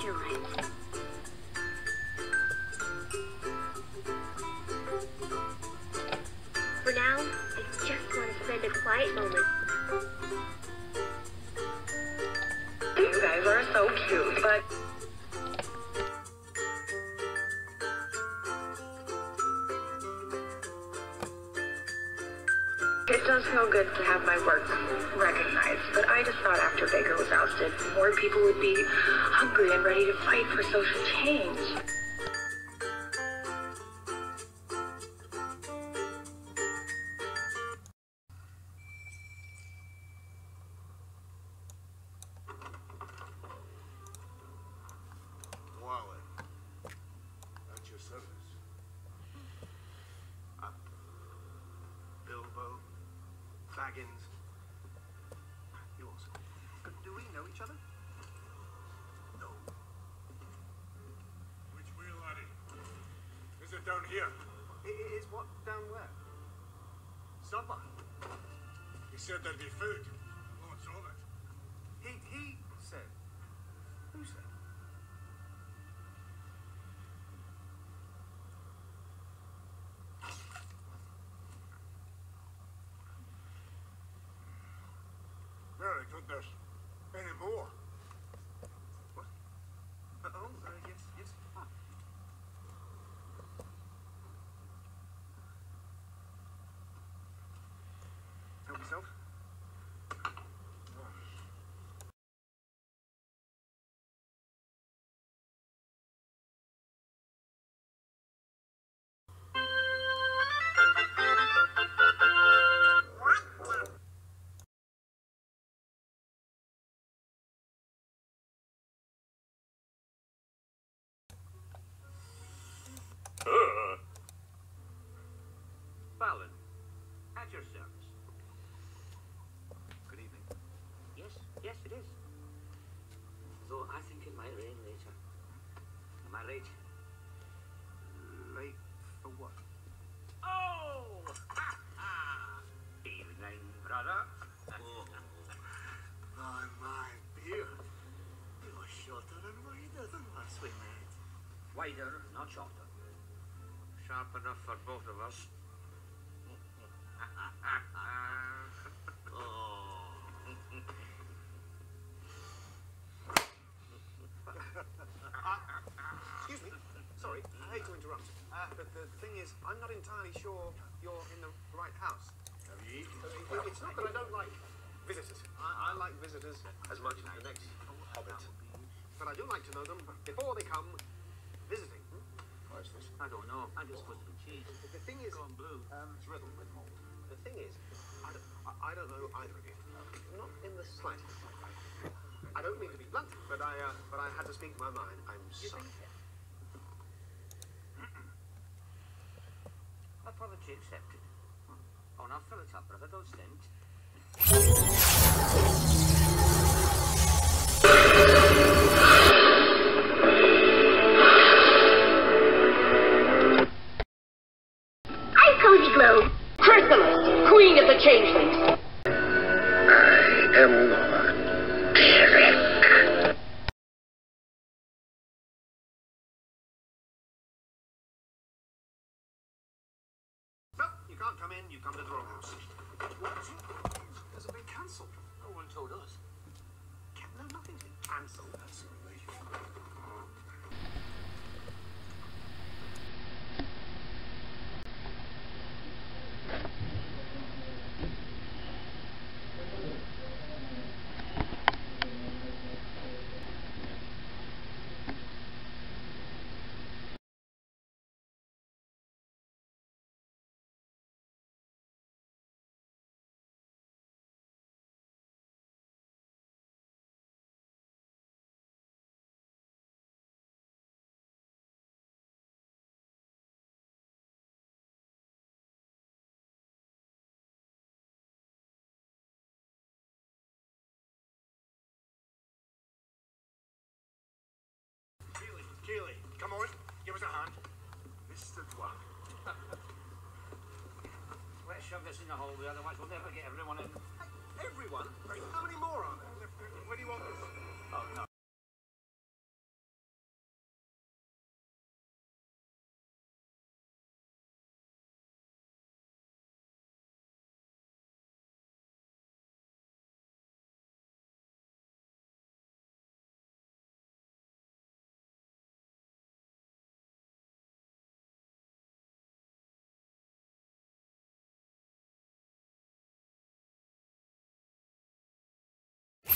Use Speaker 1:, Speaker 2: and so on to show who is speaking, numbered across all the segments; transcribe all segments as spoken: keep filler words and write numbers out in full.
Speaker 1: twilight. For now, I just want to spend a quiet moment.
Speaker 2: You guys are so cute, but... It does feel good to have my work recognized, but I just thought after Baker was ousted, more people would be hungry and ready to fight for social change.
Speaker 3: Twilight. At your service. Up. Bilbo. Baggins. You also. Do we know each other? No. Which wheel, laddie? Is it down here? I- is what down where? Supper. He said there'd be food. Lots of it. He, he said. Who said? Very good. There's any more? What? Uh, oh, uh, yes, yes. Ah. Help yourself.
Speaker 4: Fallon, at your service.
Speaker 3: Good evening.
Speaker 4: Yes, yes, it is. Though I think it might rain later. Am I late?
Speaker 3: Late for what?
Speaker 4: Oh! Ha ha! Evening, brother.
Speaker 3: Oh, my, my beard. You're shorter and wider than last we met.
Speaker 4: Wider, not shorter. Sharp enough for both of us.
Speaker 3: Oh. uh, excuse me. Sorry, I hate to interrupt. Uh, but the thing is, I'm not entirely sure you're in the right house. Have you eaten? Uh, it's not that I don't like visitors. I, I like visitors as much as the next hobbit. But I do like to know them before they come visiting. Hmm?
Speaker 4: What's this? I don't know. I'm just supposed to be cheese.
Speaker 3: The, the thing is,
Speaker 4: Gone blue.
Speaker 3: Um, it's riddled with mold. The thing is, I don't, I, I don't know either of you. Not in the slightest. I don't mean to be blunt, but I, uh, but I had to speak my mind. I'm sorry.
Speaker 4: Apology accepted. Oh, now fill it up, brother. Don't stint.
Speaker 1: I'm Cozy Glow, Chrysalis, Queen of the Changelings.
Speaker 3: I am Lord Derek. No, you can't come in. You come to the wrong house. What? Has it been cancelled?
Speaker 4: No one told us.
Speaker 3: No, nothing's been cancelled. That's a relief. Keely, come on, give us a hand. Mister Twilight.
Speaker 4: Let's shove this in the hallway, otherwise we'll never get everyone in.
Speaker 3: Everyone? How many more are there? Where do you want this?
Speaker 4: Oh, no.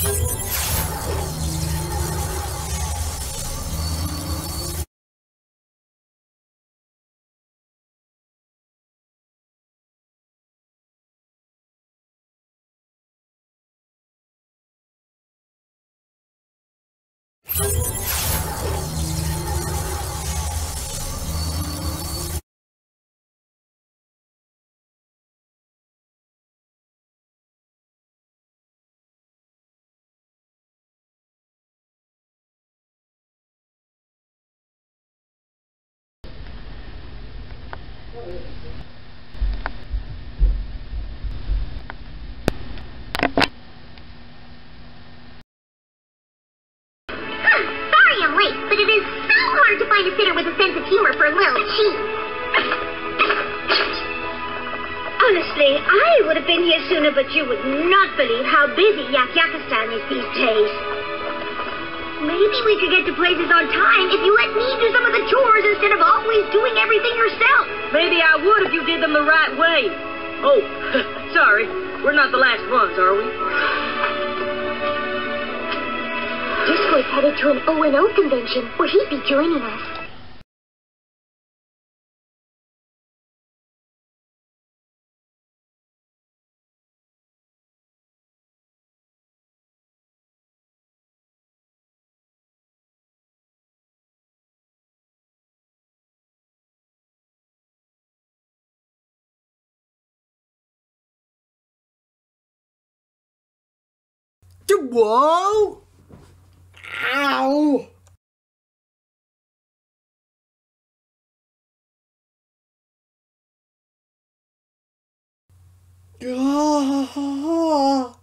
Speaker 1: Sorry I'm late, but it is so hard to find a sitter with a sense of humor for a little cheat. Honestly, I would have been here sooner, but you would not believe how busy Yak Yakistan is these days. Maybe we could get to places on time if you let me do some of the chores instead of always doing everything yourself.
Speaker 5: Maybe I would if you did them the right way. Oh, sorry. We're not the last ones, are we?
Speaker 1: Disco's headed to an O and O convention where he'd be joining us.
Speaker 6: Whoa! Ow! Ah.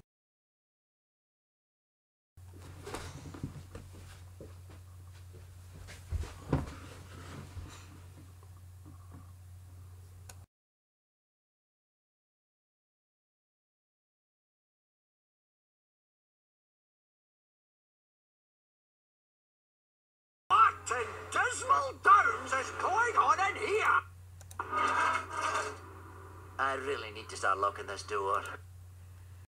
Speaker 4: What in dismal downs is going on in here? I really need to start locking this door.